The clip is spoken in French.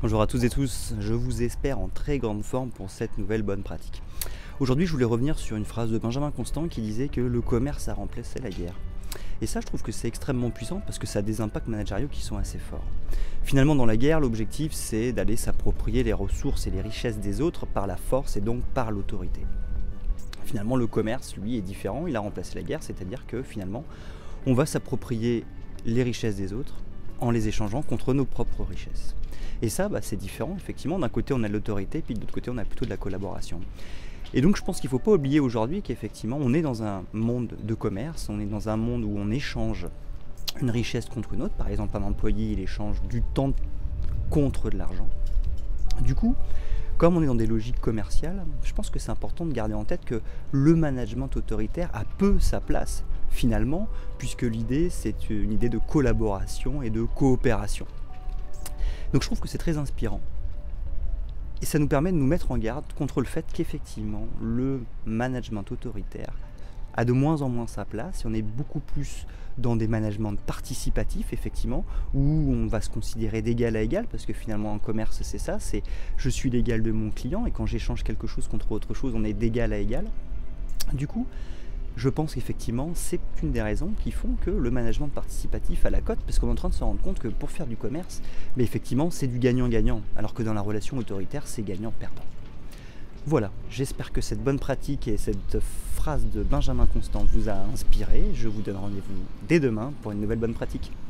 Bonjour à tous et tous, je vous espère en très grande forme pour cette nouvelle bonne pratique. Aujourd'hui je voulais revenir sur une phrase de Benjamin Constant qui disait que le commerce a remplacé la guerre. Et ça je trouve que c'est extrêmement puissant parce que ça a des impacts managériaux qui sont assez forts. Finalement dans la guerre l'objectif c'est d'aller s'approprier les ressources et les richesses des autres par la force et donc par l'autorité. Finalement le commerce lui est différent, il a remplacé la guerre, c'est-à-dire que finalement on va s'approprier les richesses des autres en les échangeant contre nos propres richesses. Et ça, c'est différent, effectivement. D'un côté, on a de l'autorité, puis de l'autre côté, on a plutôt de la collaboration. Et donc, je pense qu'il ne faut pas oublier aujourd'hui qu'effectivement, on est dans un monde de commerce, on est dans un monde où on échange une richesse contre une autre. Par exemple, un employé, il échange du temps contre de l'argent. Du coup, comme on est dans des logiques commerciales, je pense que c'est important de garder en tête que le management autoritaire a peu sa place, finalement, puisque l'idée, c'est une idée de collaboration et de coopération. Donc je trouve que c'est très inspirant. Et ça nous permet de nous mettre en garde contre le fait qu'effectivement, le management autoritaire a de moins en moins sa place et on est beaucoup plus dans des managements participatifs, effectivement, où on va se considérer d'égal à égal, parce que finalement en commerce c'est ça, c'est je suis l'égal de mon client et quand j'échange quelque chose contre autre chose, on est d'égal à égal. Du coup, je pense qu'effectivement, c'est une des raisons qui font que le management participatif a la cote, parce qu'on est en train de se rendre compte que pour faire du commerce, mais effectivement, c'est du gagnant-gagnant, alors que dans la relation autoritaire, c'est gagnant-perdant. Voilà, j'espère que cette bonne pratique et cette phrase de Benjamin Constant vous a inspiré. Je vous donne rendez-vous dès demain pour une nouvelle bonne pratique.